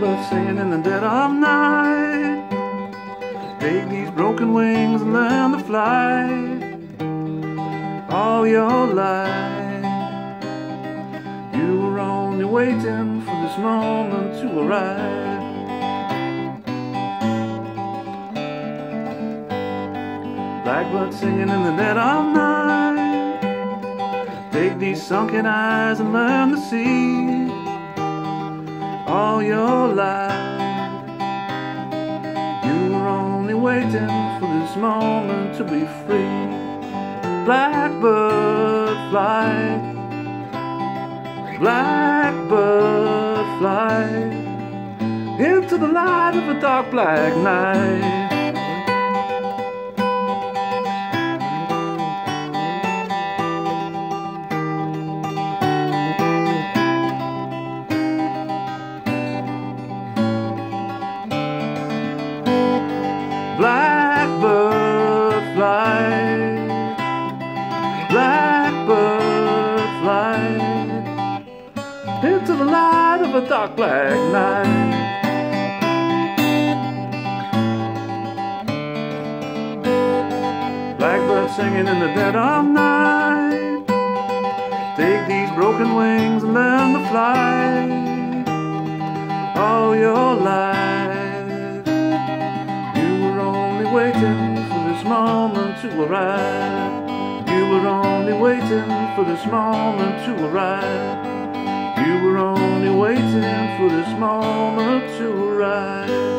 Blackbird singing in the dead of night. Take these broken wings and learn to fly all your life. You were only waiting for this moment to arrive. Blackbird singing in the dead of night. Take these sunken eyes and learn to see all your life. You were only waiting for this moment to be free. Blackbird fly, blackbird fly into the light of a dark black night. Blackbird fly, blackbird fly into the light of a dark black night. Blackbird singing in the dead of night. Take these broken wings and learn to fly all your life. Waiting for this moment to arrive. You were only waiting for this moment to arrive. You were only waiting for this moment to arrive.